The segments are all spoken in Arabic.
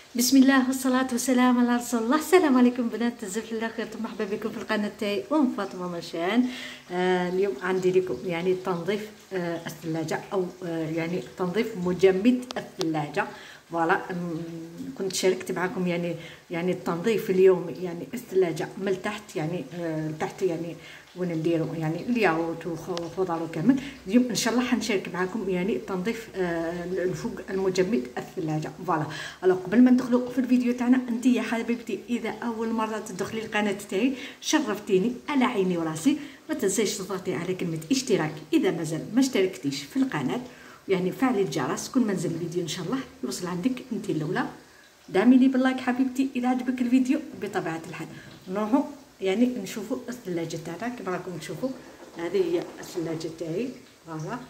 بسم الله والصلاة والسلام على رسول الله. السلام عليكم بنات الزفت الله خير، مرحبا بكم في القناة تاعي ام فاطمة مشان. اليوم عندي لكم يعني تنظيف الثلاجة او يعني تنظيف مجمد الثلاجة. فوالا كنت شاركت معكم يعني التنظيف اليومي، يعني الثلاجة من تحت، يعني تحت يعني وين نديرو يعني الياغورت والخضر وكامل. اليوم ان شاء الله حنشارك معكم يعني تنظيف الفوق المجمد الثلاجه. فوالا قبل ما ندخلوا في الفيديو تاعنا، انت يا حبيبتي اذا اول مره تدخلي القناه تاعي شرفتيني على عيني وراسي. ما تنسيش تضغطي على كلمه اشتراك اذا مازال ما اشتركتيش في القناه، يعني فعلي الجرس كل ما نزل الفيديو ان شاء الله يوصل عندك انت الاولى. دعميني باللايك حبيبتي اذا عجبك الفيديو. بطبيعه الحال نروحوا يعني نشوفوا الثلاجه تاعنا. كما راكم تشوفوا هذه هي الثلاجه تاعي. فوالا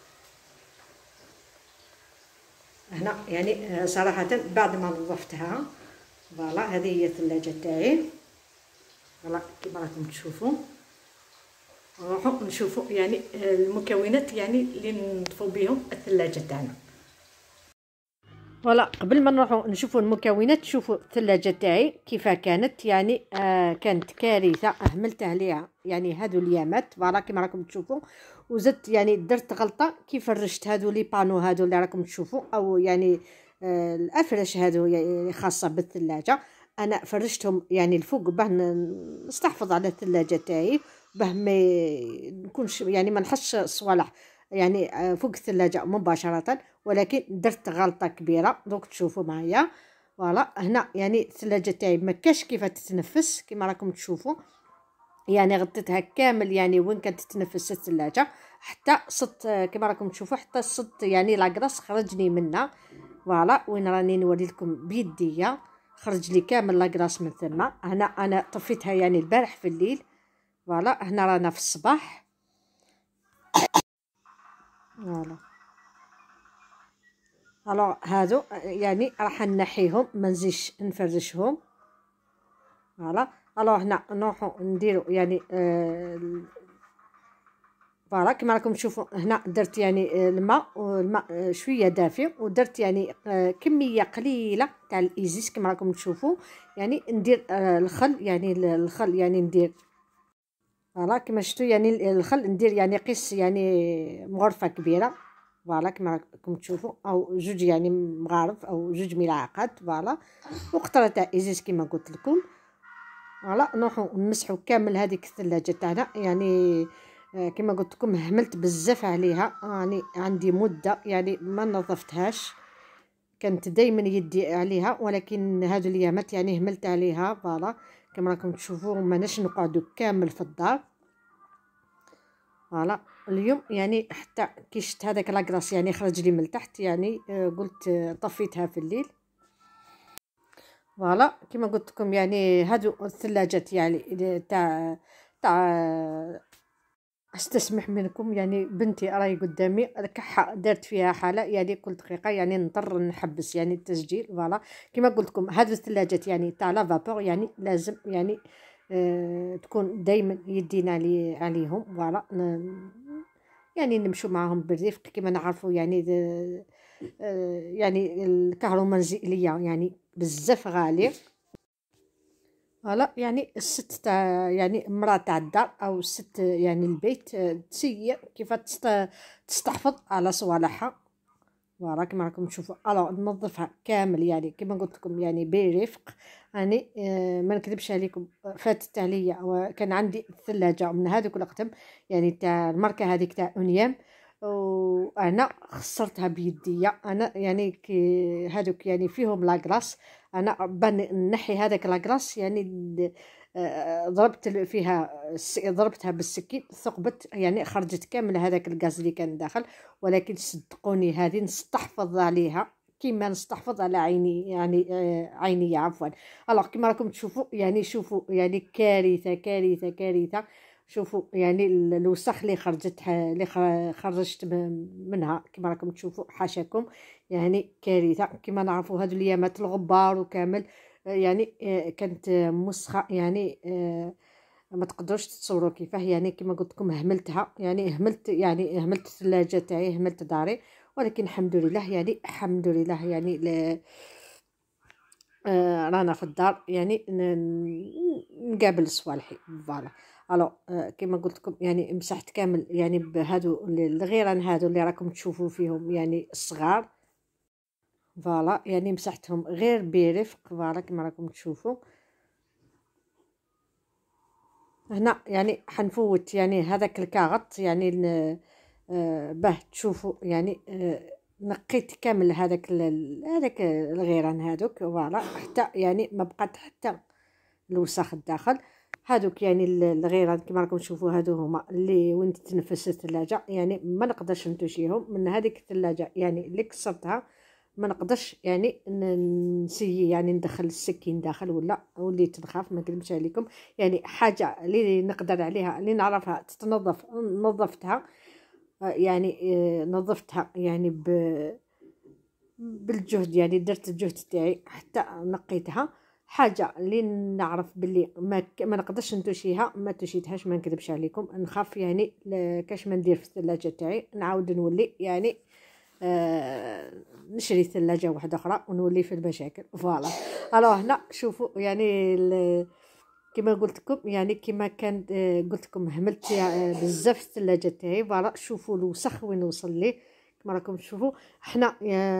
هنا يعني صراحه بعد ما نظفتها، فوالا هذه هي الثلاجه تاعي. فوالا كما راكم تشوفوا نروحوا نشوفوا يعني المكونات يعني اللي نضفوا بهم الثلاجه تاعنا. فوالا قبل ما نروحوا نشوفوا المكونات، شوفوا الثلاجه تاعي كيف كانت. يعني كانت كارثه، اهملت عليها يعني هادو اليامات. فوالا كما راكم تشوفوا، وزدت يعني درت غلطه كيف فرشت هادو لي بانو هادو اللي راكم تشوفوا، او يعني الافرش هادو يعني خاصه بالثلاجه. انا فرشتهم يعني الفوق باه نستحفظ على الثلاجه تاعي، باه ما نكونش يعني ما نحش صوالح يعني فوق الثلاجه مباشره. ولكن درت غلطه كبيره دوك تشوفوا معايا. فوالا هنا يعني الثلاجه تاعي ما كاش كيف تتنفس كما راكم تشوفوا، يعني غطيتها كامل يعني وين كانت تتنفس الثلاجه، حتى صدت كما راكم تشوفوا، حتى صدت يعني لاكراس خرجني منها. فوالا وين راني نوري لكم بيديا، خرج لي كامل لاكراس من ثم. هنا انا طفيتها يعني البارح في الليل. فوالا هنا رانا في الصباح. فوالا الوغ هادو يعني راح نحيهم، ما نزيدش نفرشهم. فوالا الوغ هنا نروحو نديرو يعني فوالا كما راكم تشوفوا هنا درت يعني الماء شويه دافي، ودرت يعني كميه قليله تاع الايزيس كما راكم تشوفوا. يعني ندير الخل، يعني الخل يعني ندير فوالا كما شفتوا يعني الخل ندير يعني قيس يعني مغرفه كبيره. فوالا كما راكم تشوفوا، او جوج يعني مغارف او جوج ملعقات. فوالا وقطره تاع ازيز كما قلت لكم. فوالا نروحوا نمسحوا كامل هذيك الثلاجه تاعنا. يعني كما قلت لكم هبلت بزاف عليها، يعني عندي مده يعني ما نظفتهاش، كانت دائما يدي عليها، ولكن هذو الايامات يعني هملت عليها. فوالا كما راكم تشوفوا ماناش نقعدوا كامل في الدار. فوالا اليوم يعني حتى كي شفت هذاك لاكراس يعني خرج لي من تحت، يعني قلت طفيتها في الليل. فوالا كما قلت لكم يعني هادو الثلاجات يعني تاع استسمح منكم، يعني بنتي راهي قدامي الكحه دارت فيها حاله، يعني كل دقيقه يعني نضطر نحبس يعني التسجيل. فوالا كما قلت لكم هذو الثلاجات يعني تاع لافابور، يعني لازم يعني تكون دائما يدينا عليهم. فوالا يعني نمشوا معهم بالرفق كما نعرفوا. يعني يعني الكهرومنزليه يعني بزاف غالي. فوالا يعني الست تاع يعني مرا تاع الدار او الست يعني البيت تسير كيف تستحفظ على صوالحها. فوالا كما راكم تشوفوا الو ننظفها كامل يعني كما قلت لكم يعني برفق. يعني ما نكذبش عليكم، فاتت عليا وكان عندي الثلاجه من هذوك الاقدم، يعني تاع الماركه هذيك تاع اونيام، وانا خسرتها بيديا. انا يعني كي هذوك يعني فيهم لاكراس، انا بان نحي هذاك لاكراس يعني ضربت فيها ضربتها بالسكين، ثقبت يعني خرجت كامل هذاك الغاز اللي كان داخل. ولكن صدقوني هذه نستحفظ عليها كيما نستحفظ على عيني، يعني عيني عفوا. الوغ كما راكم تشوفوا يعني شوفوا يعني كارثه كارثه كارثه. شوفوا يعني الوسخ اللي خرجت منها كما راكم تشوفوا، حاشاكم يعني كارثه. كما نعرفوا هذو الايامات الغبار وكامل يعني كانت مسخه، يعني ما تقدروش تتصوروا كيفاه. يعني كما قلت لكم هملتها، يعني هملت الثلاجه تاعي، هملت داري. ولكن الحمد لله يعني الحمد لله يعني رانا في الدار يعني نقابل صوالحي فوالا. الو كما قلت لكم يعني مسحت كامل يعني بهادو الغيران هادو اللي راكم تشوفوا فيهم يعني الصغار فوالا، يعني مسحتهم غير برفق فوالا كما راكم تشوفوا هنا. يعني حنفوت يعني هذاك الكاغط يعني باه تشوفوا يعني نقيت كامل هذاك الغيران هذوك فوالا، حتى يعني ما بقات حتى الوسخ الداخل. هادوك يعني الغيران كما راكم تشوفوا هادو هما اللي وين تتنفس الثلاجه، يعني ما نقدرش نتوشيهم من هذيك الثلاجه يعني اللي كسرتها. ما نقدرش يعني نسيي يعني ندخل السكين داخل ولا وليت نخاف ما نكذبش عليكم. يعني حاجه اللي نقدر عليها اللي نعرفها تتنظف نظفتها، يعني نظفتها يعني بالجهد، يعني درت الجهد تاعي حتى نقيتها. حاجه اللي نعرف باللي ما نقدرش نتوشيها ما توشيتهاش ما نكذبش عليكم. نخاف يعني كاش ما ندير في الثلاجه تاعي نعاود نولي يعني نشري ثلاجه واحده اخرى ونولي في المشاكل فوالا. الو هنا شوفوا يعني كما قلت لكم يعني كما كان قلت لكم هملت بزاف الثلاجه تاعي فوالا. شوفوا الوسخ وين وصل ليه كما راكم تشوفوا. حنا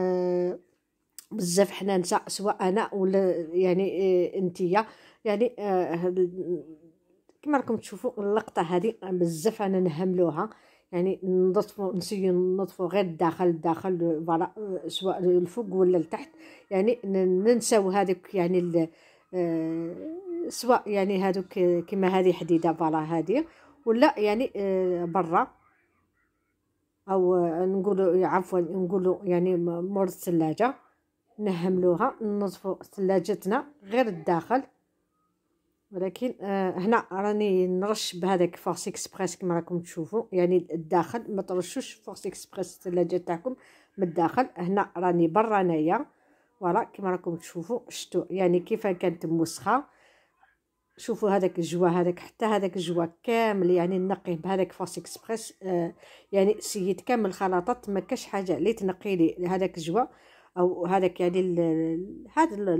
بزاف حنا نساء سواء انا ولا يعني انتيا يعني كما راكم تشوفوا اللقطه هذه بزاف انا نهملوها. يعني ننظفوا نسيو ننظفوا غير الداخل فوالا سواء الفوق ولا التحت. يعني ننساو هذوك يعني سواء يعني هذوك كما هذه حديده فوالا هذه ولا يعني برا او نقولوا عفوا نقولوا يعني مور الثلاجه نهملوها ننظفوا ثلاجتنا غير الداخل. ولكن هنا راني نرش بهذاك فورس اكسبريس كما راكم تشوفوا يعني الداخل ما ترشوش فورس اكسبريس الثلاجه تاعكم من الداخل. هنا راني برا انايا فوالا كما راكم تشوفوا شتو يعني كيف كانت موسخه. شوفوا هذاك الجوا هذاك حتى هذاك الجوا كامل يعني نقيه بهذاك فورس اكسبريس يعني سيت كامل الخلاطات ما كاش حاجه اللي تنقي لي هذاك الجوا او هذاك يعني هذا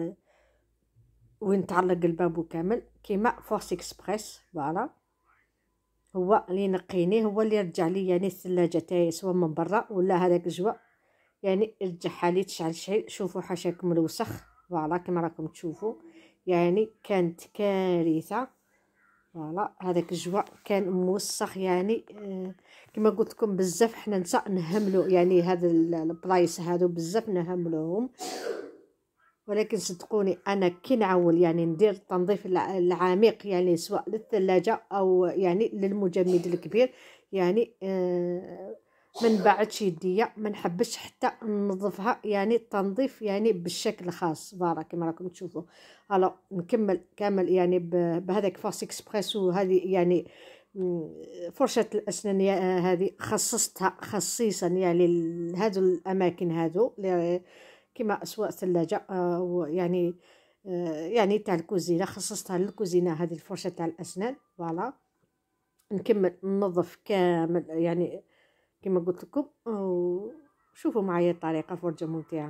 وين تعلق البابو كامل كيما فورس اكسبريس فوالا. هو اللي ينقيني هو اللي يرجع لي يعني الثلاجه تاعي سواء من برا ولا هذاك الجوا يعني يرجعها لي تشعل شيء. شوفوا حاشاكم الوسخ فوالا كما راكم تشوفوا يعني كانت كارثه فوالا. هذاك الجوا كان موسخ يعني كما قلت لكم بزاف حنا نساء نهملوا يعني هذا البلايص هادو بزاف نهملوهم. ولكن صدقوني انا كي نعول يعني ندير التنظيف العميق يعني سواء للثلاجه او يعني للمجمد الكبير يعني من بعدش يديا ما نحبش حتى ننظفها يعني التنظيف يعني بالشكل خاص بارك كما راكم تشوفوا. الو نكمل كامل يعني بهذاك فاس اكسبريس. وهذه يعني فرشة الأسنان هذه خصصتها خصيصا يعني لهذو الأماكن هذو كما أسواق ثلاجة يعني يعني تاع الكوزينة خصصتها للكوزينة هذه الفرشة تاع الأسنان فوالا. نكمل ننظف كامل يعني كما قلت لكم. شوفوا معايا الطريقة فرجة ممتعة.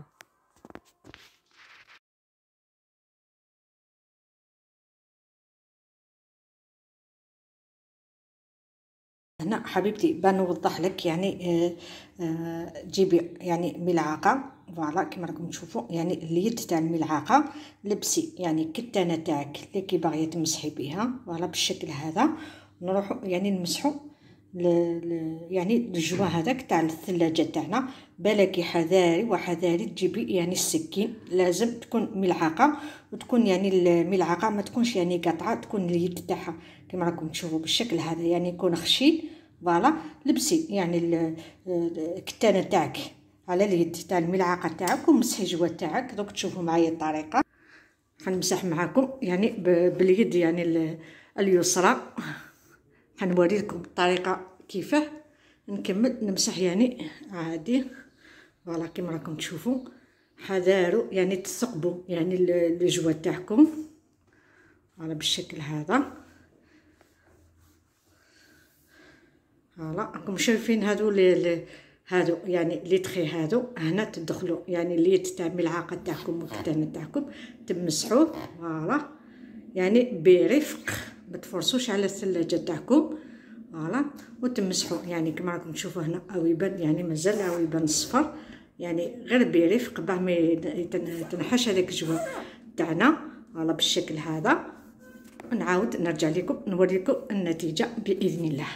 هنا حبيبتي بنوضح لك يعني جيبي يعني ملعقه فوالا كما راكم تشوفوا يعني اليد تاع الملعقه لبسي يعني كتانه تاعك اللي كي باغيه تمسحي بها فوالا بالشكل هذا. نروحوا يعني نمسحوا يعني الجوا هذاك تاع الثلاجه تاعنا. بالك حذاري وحذاري تجيبي يعني السكين لازم تكون ملعقه وتكون يعني الملعقه ما تكونش يعني قطعه تكون اليد تاعها كما راكم تشوفوا بالشكل هذا يعني يكون خشين فوالا. لبسي يعني الكتانه تاعك على اليد تاع الملعقه تاعك ومسحي الجوا تاعك. دوك تشوفوا معايا الطريقه حنمسح معاكم يعني باليد يعني اليسرى. حنوري لكم الطريقه كيفاه نكمل نمسح يعني عادي فوالا كما راكم تشوفوا. حذاروا يعني تثقبوا يعني الجوا تاعكم على بالشكل هذا فوالا. راكم شايفين هادو هادو يعني لي تخي هادو هنا تدخلوا يعني اليد تاع الملعقه تاعكم والكتانه تاعكم تمسحوه فوالا يعني برفق، ما تفرصوش على الثلاجه تاعكم فوالا وتمسحوا يعني كما راكم تشوفوا هنا او يبان يعني مازال او يبان صفر يعني غير برفق باه ما يتنحاش هذاك الجواء تاعنا فوالا بالشكل هذا. نعاود نرجع لكم نوريكم النتيجه باذن الله.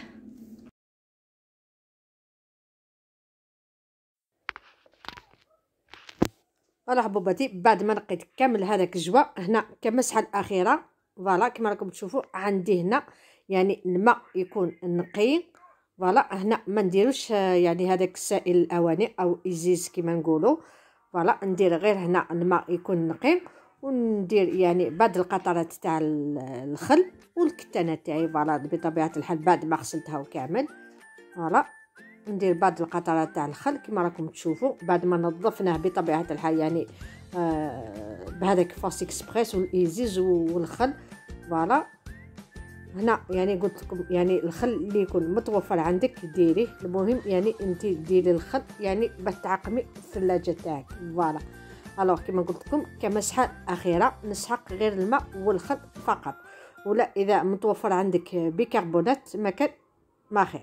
فوالا حبوباتي بعد ما نقيت كامل هذاك الجواء هنا كمسحه الاخيره فوالا كما راكم تشوفوا عندي هنا يعني الماء يكون نقي فوالا هنا ما نديروش يعني هذاك السائل الاواني او ازيز كما نقولوا فوالا ندير غير هنا الماء يكون نقي وندير يعني بعض القطرات تاع الخل والكتانه تاعي فوالا بطبيعه الحال بعد ما غسلتها كامل فوالا ندير بعض القطرات تاع الخل كما راكم تشوفوا بعد ما نظفناه بطبيعه الحال يعني بهذاك فاس اكسبريس والايزيز والخل فوالا. هنا يعني قلت لكم يعني الخل اللي يكون متوفر عندك ديريه، المهم يعني انت ديري الخل يعني باش تعقمي الثلاجه تاعك فوالا. الوغ كما قلت لكم كمسحه اخيره نسحق غير الماء والخل فقط، ولا اذا متوفر عندك بيكربونات ما كان ما خير.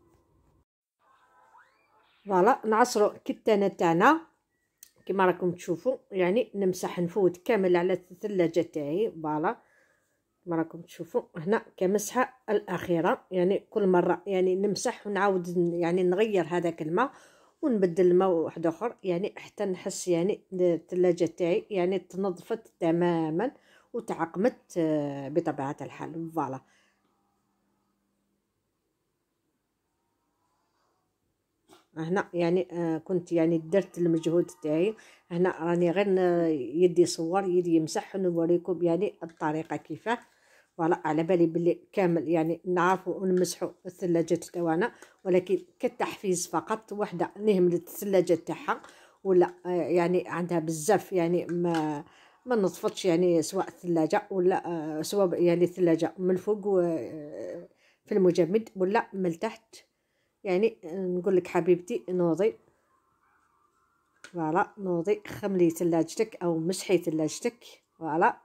فوالا نعصروا الكتانه تاعنا كما راكم تشوفوا يعني نمسح نفوت كامل على الثلاجه تاعي فوالا كما راكم تشوفوا هنا كمسحه الاخيره يعني كل مره يعني نمسح ونعاود يعني نغير هذاك الماء ونبدل الماء واحد اخر يعني حتى نحس يعني الثلاجه تاعي يعني تنظفت تماما وتعقمت بطبيعه الحال فوالا. هنا يعني كنت يعني درت المجهود تاعي هنا راني غير يدي صور يدي يمسح نوريكم يعني الطريقه كيفاه فوالا. على بالي بلي كامل يعني نعرفوا ونمسحوا الثلاجات تاعنا ولكن كالتحفيز فقط وحده نهملت الثلاجه تاعها ولا يعني عندها بزاف يعني ما نطفتش يعني سواء الثلاجه ولا سواء يعني الثلاجه من الفوق في المجمد ولا من التحت يعني نقول لك حبيبتي نوضي فوالا نوضي خملي ثلاجتك او مسحي ثلاجتك فوالا.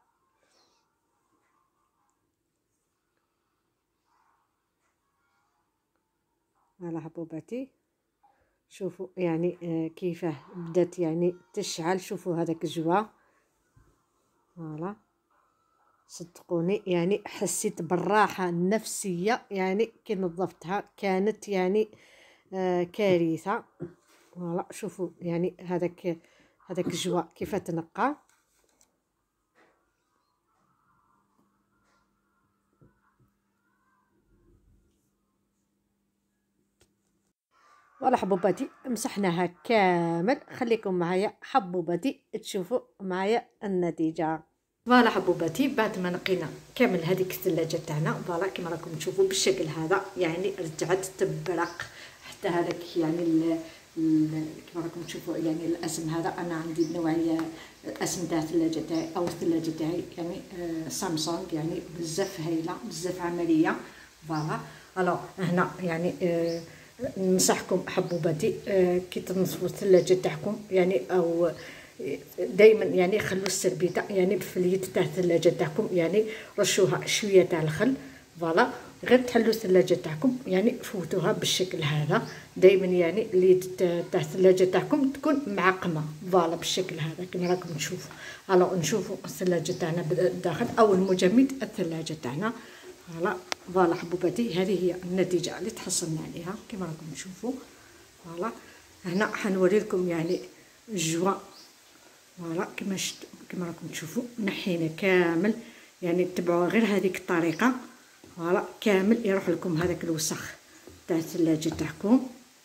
فوالا حبوباتي شوفوا يعني كيفاه بدات يعني تشعل، شوفوا هذاك الجوا فوالا صدقوني يعني حسيت بالراحه النفسيه يعني كي نظفتها كانت يعني كارثه فوالا. شوفوا يعني هذاك الجوا كيف تنقى ولا حبوباتي مسحناها كامل. خليكم معايا حبوباتي تشوفوا معايا النتيجه. فوالا حبوباتي بعد ما نقينا كامل هذيك الثلاجه تاعنا فوالا كما راكم تشوفوا بالشكل هذا يعني رجعت تبرق حتى هذاك يعني كما راكم تشوفوا يعني الاسم هذا انا عندي النوعيه الاسم تاع الثلاجه تاعي او الثلاجه تاعي يعني سامسونج يعني بزاف هايله بزاف عمليه فوالا. الو هنا يعني ننصحكم حبوباتي كي تنظفوا الثلاجه تاعكم يعني او دائما يعني خلوا السربيته يعني في اليد تاع الثلاجه تاعكم يعني رشوها شويه تاع الخل فوالا غير تحلوا الثلاجه تاعكم يعني فوتوها بالشكل هذا دائما يعني اليد تاع الثلاجه تاعكم تكون معقمه فوالا بالشكل هذا كما راكم تشوفوا. الو نشوفوا الثلاجه تاعنا بالداخل او المجمد الثلاجه تاعنا فوالا حبوباتي هذه هي النتيجه اللي تحصلنا عليها كما راكم تشوفوا فوالا. هنا حنوري لكم يعني الجوا فوالا كما راكم تشوفوا نحينا كامل يعني تبعوا غير هذيك الطريقه فوالا كامل يروح لكم هذاك الوسخ تاع الثلاجه تاعكم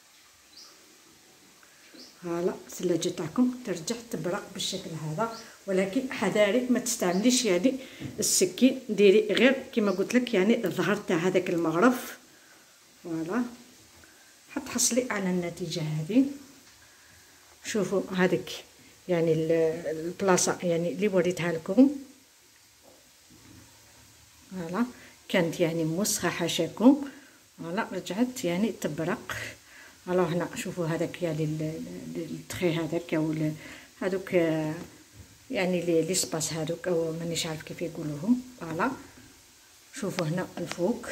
فوالا. الثلاجه تاعكم ترجع تبرق بالشكل هذا ولكن حذاري ما تستعمليش يعني السكين ديري غير كما قلت لك يعني الظهر تاع هذاك المغرف فوالا حتحصلي على النتيجه هذه. شوفوا هذيك يعني البلاصه يعني اللي وريتها لكم كانت يعني موسخه حاشاكم رجعت يعني تبرق الوغ هنا شوفوا هذاك يعني التخي هذاك او هذوك يعني لي سباس هذوك او مانيش عارف كيف يقولوهم. فوالا شوفوا هنا الفوق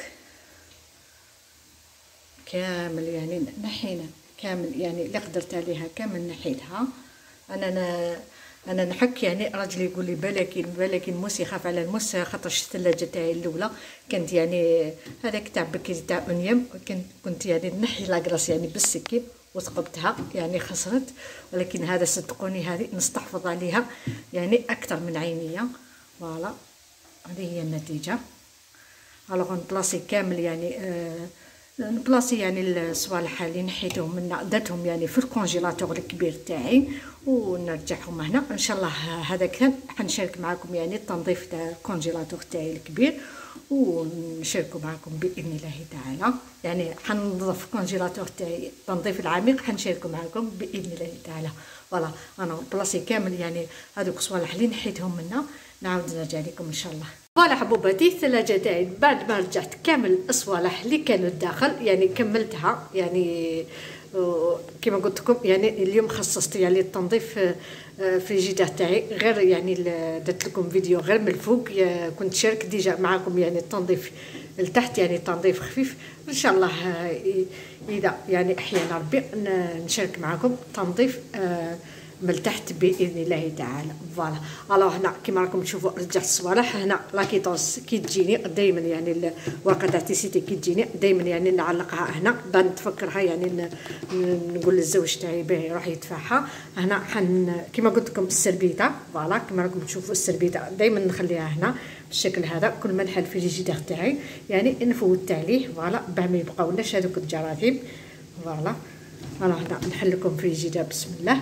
كامل يعني نحينا كامل، يعني اللي قدرت عليها كامل نحيتها. انا نحك يعني راجلي يقول لي بالك موس يخاف على الموس، خاطرش الثلاجه تاعي الاولى كانت يعني هذاك تاع بكري تاع اونيام، كنت يعني نحي لاكراس يعني بالسكين وثقبتها يعني خسرت، ولكن هذا صدقوني هذه نستحفظ عليها يعني اكثر من عينيه. فوالا هذه هي النتيجه. الوغ نبلاصي كامل يعني نبلاصي يعني الصوالح اللي نحيتهم منا درتهم يعني في الكونجيلاتور الكبير تاعي ونرجعهم هنا ان شاء الله. هذا كان حنشارك معكم يعني التنظيف تاع الكونجيلاتور تاعي الكبير، ونشاركوا معكم باذن الله تعالى. يعني حننظف الكونجيلاتور تاعي التنظيف العميق حنشاركوا معكم باذن الله تعالى. فوالا انا بلاصي كامل يعني هذوك الصوالح اللي نحيتهم منا نعاود نرجع لكم ان شاء الله. فوالا حبوباتي الثلاجه تاعي بعد ما رجعت كامل الصوالح اللي كانوا الداخل يعني كملتها يعني كما قلت لكم يعني اليوم خصصت يعني التنظيف في الجدار تاعي، غير يعني درت لكم فيديو غير من الفوق، كنت شارك ديجا معكم يعني التنظيف لتحت يعني تنظيف خفيف. ان شاء الله اذا يعني احيانا ربي نشارك معكم تنظيف من تحت باذن الله تعالى. فوالا الوغ هنا كيما راكم تشوفوا رجعت الصوالح. هنا لاكيطوس كي تجيني دائما يعني الورقه تاع تيسيتي كي تجيني دائما يعني نعلقها هنا بعد نتفكرها يعني نقول للزوج تاعي باه يروح يدفعها هنا. كيما قلت لكم السربيته فوالا كيما راكم تشوفوا السربيته دائما نخليها هنا بالشكل هذا. كل ما نحل في الجدار تاعي يعني نفوت عليه فوالا باه ما يبقاولناش هذوك الجراثيم. فوالا هنا نحل لكم في الجدار بسم الله.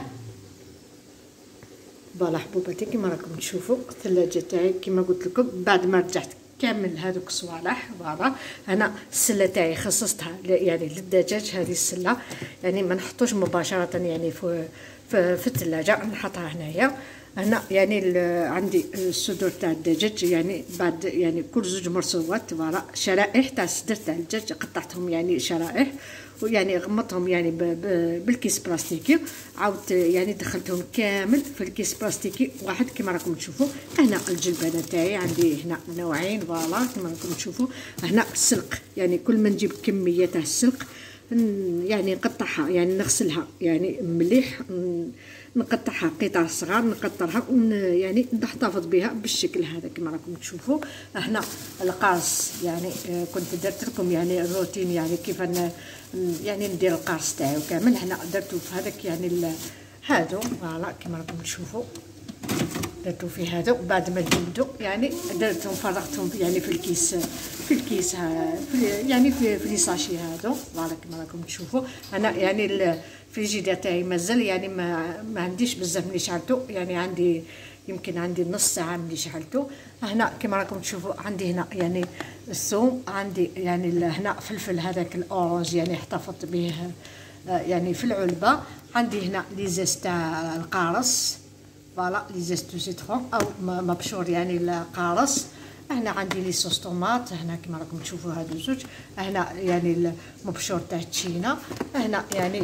فوالا حبوباتي كيما راكم تشوفوا الثلاجه تاعي كيما قلت لكم بعد ما رجعت كامل هذوك الصوالح. فوالا هنا السله تاعي خصصتها يعني للدجاج. هذه السله يعني ما نحطوش مباشره يعني في الثلاجه، نحطها هنايا. هنا يعني عندي الصدور تاع الدجاج يعني بعد يعني كل زوج مرصوات فوالا شرائح تاع الصدر تاع الدجاج قطعتهم يعني شرائح ويعني غمضتهم يعني بالكيس بلاستيكي، عاودت يعني دخلتهم كامل في الكيس بلاستيكي واحد كما راكم تشوفوا. هنا الجلبانه تاعي عندي هنا نوعين فوالا كما راكم تشوفوا. هنا السلق يعني كل ما نجيب كميه تاع السلق يعني نقطعها يعني نغسلها يعني مليح، نقطعها قطع صغار نقطرها يعني نحتفظ بها بالشكل هذا كما راكم تشوفوا. هنا القارص يعني كنت درت لكم يعني الروتين يعني كيف يعني ندير القارص تاعي كامل. هنا درتو في هذاك يعني هادو فوالا كما راكم تشوفوا درتو في هذا. وبعد ما جبدوا يعني درتهم فرغتهم يعني في الكيس يعني في لي ساشي هادو فوالا كما راكم تشوفوا. انا يعني الفريجيدير تاعي مازال يعني ما عنديش بزاف ملي شعلتو، يعني عندي يمكن عندي نص ساعه ملي شعلتو. هنا كما راكم تشوفوا عندي هنا يعني الثوم، عندي يعني هنا فلفل هذاك الاورانج يعني احتفظت به يعني في العلبه. عندي هنا لي زيست تاع القارص فوالا لي زيست دو سيترون او مبشور يعني القارص. هنا عندي لي صوص طوماط هنا كما راكم تشوفوا هادو زوج. هنا يعني المبشور تاع التشينا. هنا يعني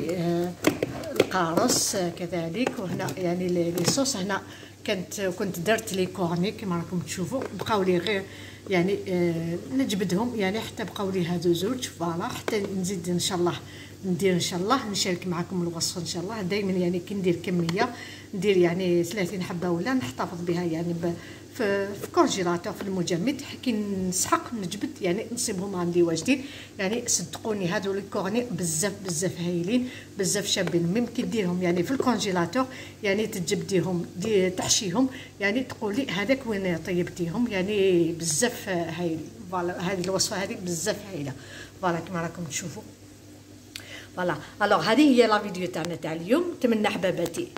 القارص كذلك. وهنا يعني لي صوص. هنا كنت درت لي كورني كما راكم تشوفوا بقاو لي غير يعني نجبدهم يعني حتى بقاو لي هادو زوج فوالا. حتى نزيد ان شاء الله ندير ان شاء الله نشارك معكم الوصفه ان شاء الله. دائما يعني كي ندير كميه ندير يعني 30 حبه ولا نحتفظ بها يعني في كونجيلاتور في المجمد. كي نسحق نجبد يعني نصيبهم عندي واجدين يعني صدقوني هادو لي كورني بزاف هايلين بزاف شابين. ممكن ديرهم يعني في الكونجيلاتور يعني تجبديهم تحشيهم يعني تقولي هذاك وين طيبتيهم يعني بزاف هايل. فوالا هذه الوصفه هذه بزاف هايله فوالا كما راكم تشوفوا فوالا. الوغ هذه هي لا فيديو تاعنا تاع اليوم. نتمنى حباباتي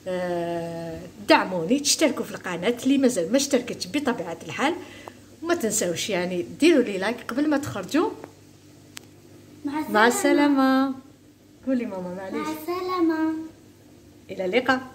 دعموني تشتركوا في القناه اللي مازال ما اشتركتش بطبيعه الحال، وما تنساوش يعني ديروا لي لايك قبل ما تخرجوا. مع السلامه. قولي ماما معليش. مع السلامه. الى اللقاء.